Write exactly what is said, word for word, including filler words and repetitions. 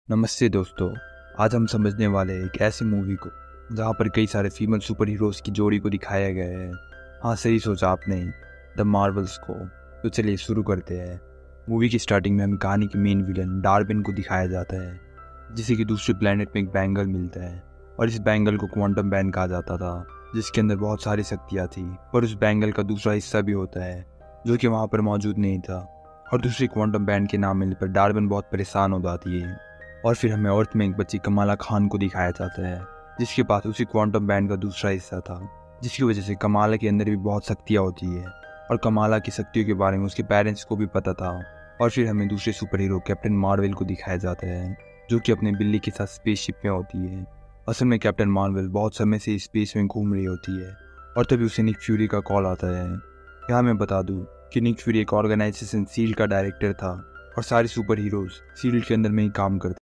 नमस्ते दोस्तों। आज हम समझने वाले हैं एक ऐसी मूवी को जहाँ पर कई सारे फीमेल सुपर हीरोज़ की जोड़ी को दिखाया गया है। हाँ, सही सोचा आपने, द मार्वल्स को। तो चलिए शुरू करते हैं। मूवी की स्टार्टिंग में हमें कहानी के मेन विलन डार्विन को दिखाया जाता है, जिसे कि दूसरे प्लेनेट में एक बैंगल मिलता है और इस बैंगल को क्वांटम बैंड कहा जाता था, जिसके अंदर बहुत सारी शक्तियाँ थी। पर उस बैंगल का दूसरा हिस्सा भी होता है जो कि वहाँ पर मौजूद नहीं था, और दूसरी क्वांटम बैंड के ना मिलने पर डार्विन बहुत परेशान हो जाती है। और फिर हमें अर्थ में एक बच्ची कमाला खान को दिखाया जाता है, जिसके पास उसी क्वांटम बैंड का दूसरा हिस्सा था, जिसकी वजह से कमाला के अंदर भी बहुत शक्तियाँ होती है और कमाला की शक्तियों के बारे में उसके पेरेंट्स को भी पता था। और फिर हमें दूसरे सुपर हीरो कैप्टन मार्वल को दिखाया जाता है, जो कि अपने बिल्ली के साथ स्पेसशिप में होती है। असल में कैप्टन मार्वल बहुत समय से स्पेस में घूम रही होती है और तभी उसे निक फ्यूरी का कॉल आता है। यहाँ मैं बता दूँ कि निक फ्यूरी एक ऑर्गेनाइजेशन शील्ड का डायरेक्टर था और सारे सुपर हीरोज शील्ड के अंदर में ही काम करते